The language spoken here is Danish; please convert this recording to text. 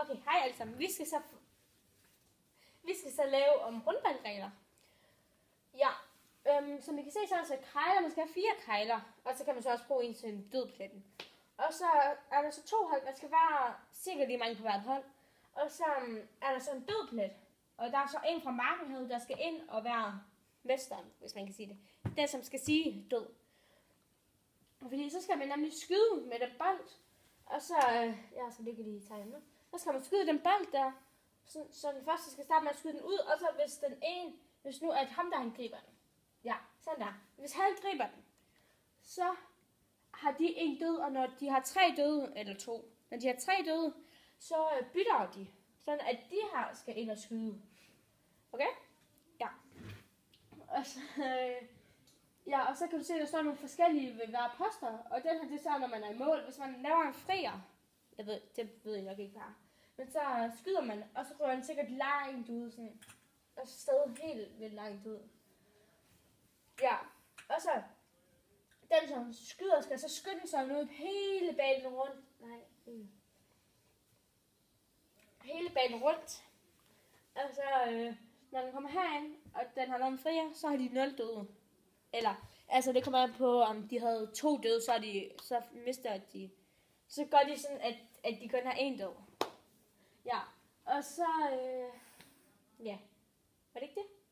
Okay, hej alle sammen. Vi skal så lave rundbandregler. Ja, som I kan se, så er der så kejler. Man skal have 4 kejler, og så kan man så også bruge en til en dødpletten. Og så er der så 2 hold. Man skal være cirka lige mange på hvert hold. Og så er der så en dødplet. Og der er så en fra markenhed, der skal ind og være mesteren, hvis man kan sige det. Den, som skal sige død. Fordi så skal man nemlig skyde med den bold. Og så, jeg skal lige tegne nu. Så skal man skyde den bold der. Så den første skal starte med at skyde den ud. Og så hvis nu at ham der han griber den. Ja, sådan der. Hvis han griber den, så har de en død. Og når de har 3 døde, eller 2. Når de har 3 døde, så bytter de. Sådan at de her skal ind og skyde. Okay? Ja. Og så, og så kan du se, at der står nogle forskellige ved hver poster. Og den her, det er så, når man er i mål. Hvis man laver en frier, det ved jeg nok ikke her. Men så skyder man, og så rører den sikkert langt ud, sådan. Og så stadig helt vildt langt ud. Ja, og så, den som skyder, skal så skynde sig ud hele banen rundt. Hele banen rundt. Og så, når den kommer herind, og den har lavet en frier, så har de 0 døde. Eller, altså det kommer an på, om de havde 2 døde, så mister de. Så gør de sådan, at de kun har 1 død. Ja, og så, ja, var det ikke det?